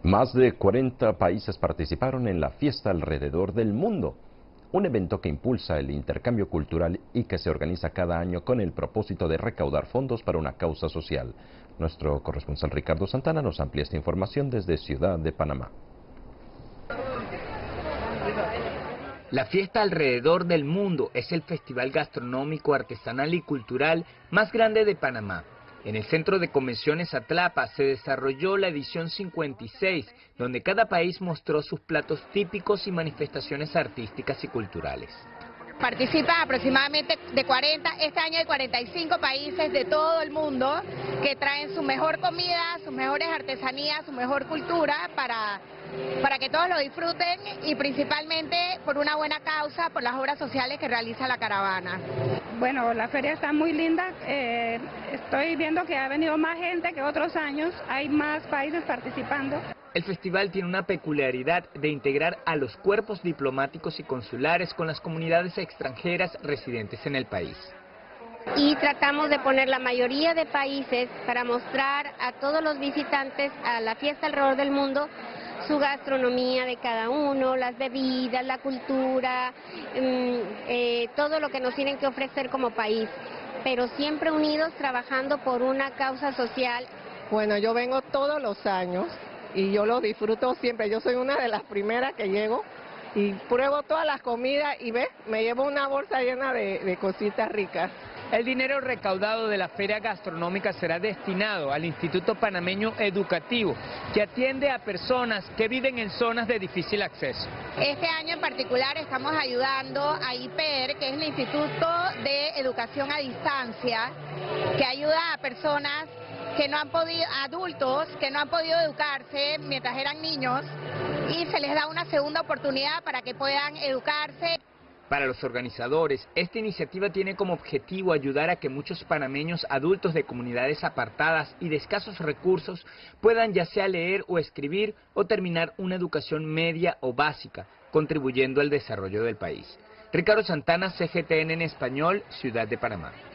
Más de 40 países participaron en la fiesta alrededor del mundo, un evento que impulsa el intercambio cultural y que se organiza cada año con el propósito de recaudar fondos para una causa social. Nuestro corresponsal Ricardo Santana nos amplía esta información desde Ciudad de Panamá. La fiesta alrededor del mundo es el festival gastronómico, artesanal y cultural más grande de Panamá. En el Centro de Convenciones Atlapa se desarrolló la edición 56, donde cada país mostró sus platos típicos y manifestaciones artísticas y culturales. Participan aproximadamente de 40, este año hay 45 países de todo el mundo que traen su mejor comida, sus mejores artesanías, su mejor cultura para que todos lo disfruten y principalmente por una buena causa, por las obras sociales que realiza la caravana. Bueno, la feria está muy linda, estoy viendo que ha venido más gente que otros años, hay más países participando. El festival tiene una peculiaridad de integrar a los cuerpos diplomáticos y consulares con las comunidades extranjeras residentes en el país. Y tratamos de poner la mayoría de países para mostrar a todos los visitantes a la fiesta alrededor del mundo su gastronomía de cada uno, las bebidas, la cultura, todo lo que nos tienen que ofrecer como país, pero siempre unidos trabajando por una causa social. Bueno, yo vengo todos los años y yo lo disfruto siempre. Yo soy una de las primeras que llego y pruebo todas las comidas y me llevo una bolsa llena de cositas ricas. El dinero recaudado de la feria gastronómica será destinado al Instituto Panameño Educativo, que atiende a personas que viven en zonas de difícil acceso. Este año en particular estamos ayudando a IPER, que es el Instituto de Educación a Distancia, que ayuda a personas que no han podido, adultos que no han podido educarse mientras eran niños y se les da una segunda oportunidad para que puedan educarse. Para los organizadores, esta iniciativa tiene como objetivo ayudar a que muchos panameños adultos de comunidades apartadas y de escasos recursos puedan ya sea leer o escribir o terminar una educación media o básica, contribuyendo al desarrollo del país. Ricardo Santana, CGTN en español, Ciudad de Panamá.